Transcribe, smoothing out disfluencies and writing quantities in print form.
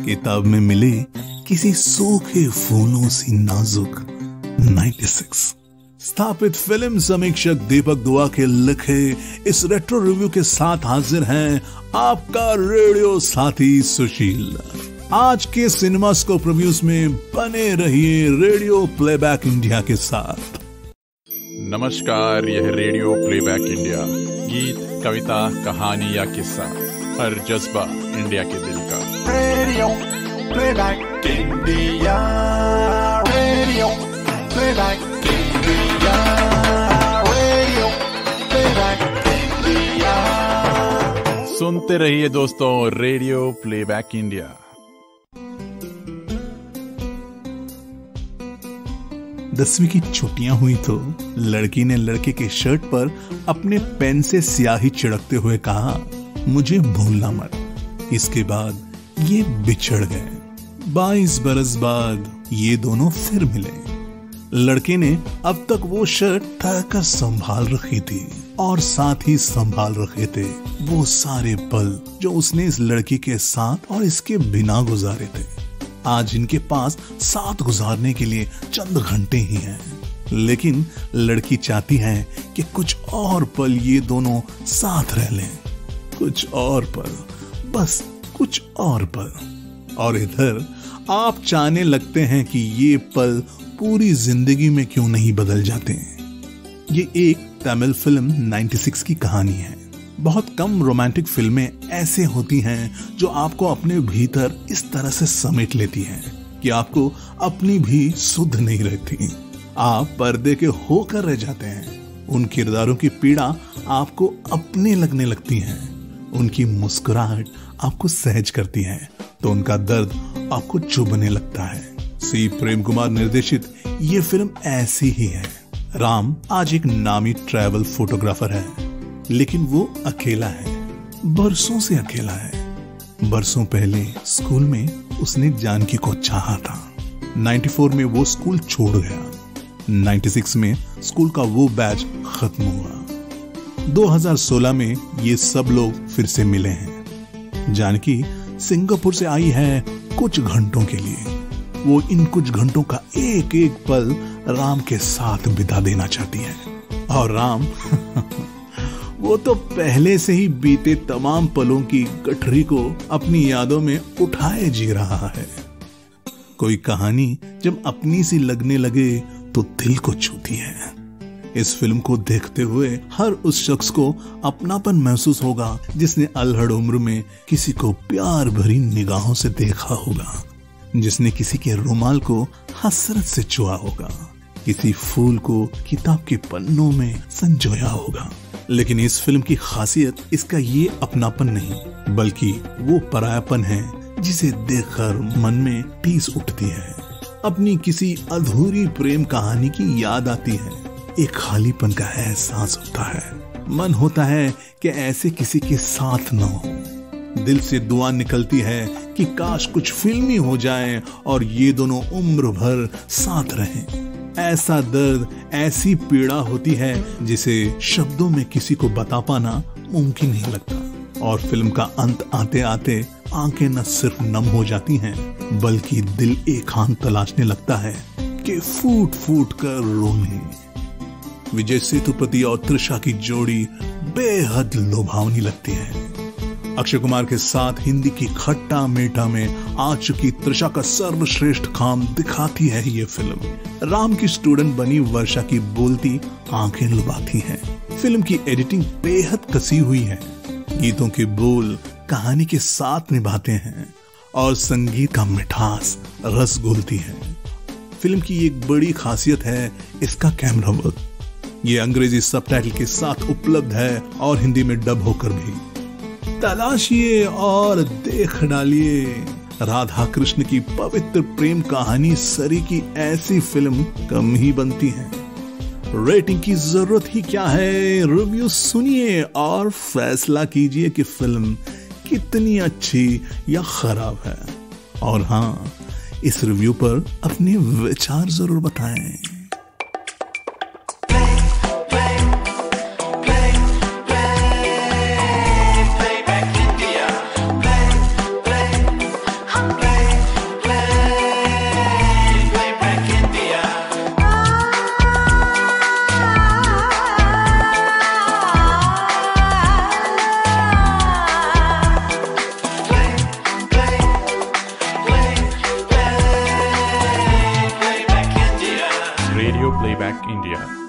किताब में मिले किसी सूखे फूलों सी नाजुक 96। स्थापित फिल्म समीक्षक दीपक दुआ के लिखे इस रेट्रो रिव्यू के साथ हाजिर हैं आपका रेडियो साथी सुशील। आज के सिनेमास्कोप रिव्यूज में बने रहिए रेडियो प्लेबैक इंडिया के साथ। नमस्कार, यह रेडियो प्लेबैक इंडिया। गीत, कविता, कहानी या किस्सा, हर जज्बा इंडिया के दिल का। Radio playback India, radio playback India, radio playback India. सुनते रहिए दोस्तों, रेडियो प्लेबैक इंडिया। दसवीं की छुट्टियां हुई तो लड़की ने लड़के के शर्ट पर अपने पेन से स्याही छिड़कते हुए कहा, मुझे भूलना मत। इसके बाद ये बिछड़ गए। 22 बरस बाद ये दोनों फिर मिले। लड़के ने अब तक वो शर्ट तहकर संभाल रखी थी और साथ ही संभाल रखे थे वो सारे पल जो उसने इस लड़की के साथ और इसके बिना गुजारे थे। आज इनके पास साथ गुजारने के लिए चंद घंटे ही हैं, लेकिन लड़की चाहती है कि कुछ और पल ये दोनों साथ रह लें। कुछ और पल, बस कुछ और पल। और इधर आप चाहने लगते हैं कि ये पल पूरी जिंदगी में क्यों नहीं बदल जाते। ये एक तमिल फिल्म 96 की कहानी है। बहुत कम रोमांटिक फिल्में ऐसे होती हैं जो आपको अपने भीतर इस तरह से समेट लेती हैं कि आपको अपनी भी सुध नहीं रहती। आप पर्दे के होकर रह जाते हैं। उन किरदारों की पीड़ा आपको अपने लगने लगती है। उनकी मुस्कुराहट आपको सहज करती है तो उनका दर्द आपको चुभने लगता है। सी प्रेम कुमार निर्देशित ये फिल्म ऐसी ही है। राम आज एक नामी ट्रैवल फोटोग्राफर है, लेकिन वो अकेला है, बरसों से अकेला है। बरसों पहले स्कूल में उसने जानकी को चाहा था। 94 में वो स्कूल छोड़ गया। 96 में स्कूल का वो बैच खत्म हुआ। 2016 में ये सब लोग फिर से मिले हैं। जानकी सिंगापुर से आई है कुछ घंटों के लिए। वो इन कुछ घंटों का एक एक पल राम के साथ बिता देना चाहती है। और राम वो तो पहले से ही बीते तमाम पलों की गठरी को अपनी यादों में उठाए जी रहा है। कोई कहानी जब अपनी सी लगने लगे तो दिल को छूती है। इस फिल्म को देखते हुए हर उस शख्स को अपनापन महसूस होगा जिसने अल्हड़ उम्र में किसी को प्यार भरी निगाहों से देखा होगा, जिसने किसी के रुमाल को हसरत से छुआ होगा, किसी फूल को किताब के पन्नों में संजोया होगा। लेकिन इस फिल्म की खासियत इसका ये अपनापन नहीं, बल्कि वो परायापन है जिसे देखकर मन में टीस उठती है। अपनी किसी अधूरी प्रेम कहानी की याद आती है। एक खालीपन का एहसास होता है। मन होता है कि ऐसे किसी के साथ न हो। दिल से दुआ निकलती है कि काश कुछ फिल्मी हो जाए और ये दोनों उम्र भर साथ रहें। ऐसा दर्द, ऐसी पीड़ा होती है जिसे शब्दों में किसी को बता पाना मुमकिन नहीं लगता। और फिल्म का अंत आते आते आंखें न सिर्फ नम हो जाती हैं, बल्कि दिल एकांत तलाशने लगता है कि फूट फूट कर रोने। विजय सेतुपति और त्रिशा की जोड़ी बेहद लुभावनी लगती है। अक्षय कुमार के साथ हिंदी की खट्टा मीठा में आ चुकी त्रिशा का सर्वश्रेष्ठ काम दिखाती है ये फिल्म। राम की स्टूडेंट बनी वर्षा की बोलती आंखें लुभाती हैं। फिल्म की एडिटिंग बेहद कसी हुई है। गीतों के बोल कहानी के साथ निभाते हैं और संगीत का मिठास रस घोलती है। फिल्म की एक बड़ी खासियत है इसका कैमरा वर्क। ये अंग्रेजी सबटाइटल के साथ उपलब्ध है और हिंदी में डब होकर भी। तलाशिए और देख डालिए राधा कृष्ण की पवित्र प्रेम कहानी सरी की ऐसी फिल्म कम ही बनती है। रेटिंग की जरूरत ही क्या है, रिव्यू सुनिए और फैसला कीजिए कि फिल्म कितनी अच्छी या खराब है। और हाँ, इस रिव्यू पर अपने विचार जरूर बताएं। Play playback India.